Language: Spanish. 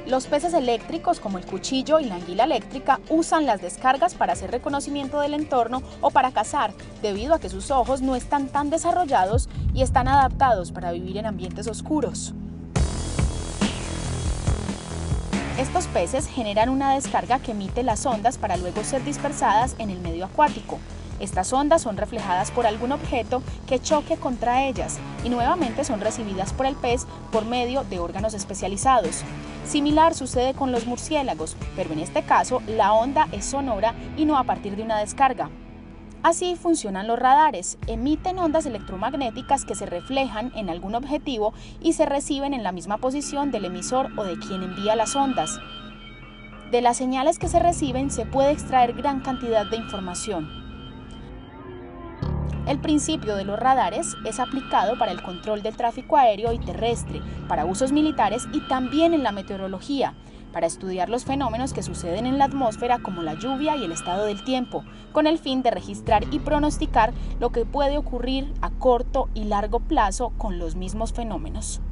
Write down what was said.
Los peces eléctricos, como el cuchillo y la anguila eléctrica, usan las descargas para hacer reconocimiento del entorno o para cazar, debido a que sus ojos no están tan desarrollados y están adaptados para vivir en ambientes oscuros. Estos peces generan una descarga que emite las ondas para luego ser dispersadas en el medio acuático. Estas ondas son reflejadas por algún objeto que choque contra ellas y nuevamente son recibidas por el pez por medio de órganos especializados. Similar sucede con los murciélagos, pero en este caso la onda es sonora y no a partir de una descarga. Así funcionan los radares, emiten ondas electromagnéticas que se reflejan en algún objetivo y se reciben en la misma posición del emisor o de quien envía las ondas. De las señales que se reciben se puede extraer gran cantidad de información. El principio de los radares es aplicado para el control del tráfico aéreo y terrestre, para usos militares y también en la meteorología, para estudiar los fenómenos que suceden en la atmósfera como la lluvia y el estado del tiempo, con el fin de registrar y pronosticar lo que puede ocurrir a corto y largo plazo con los mismos fenómenos.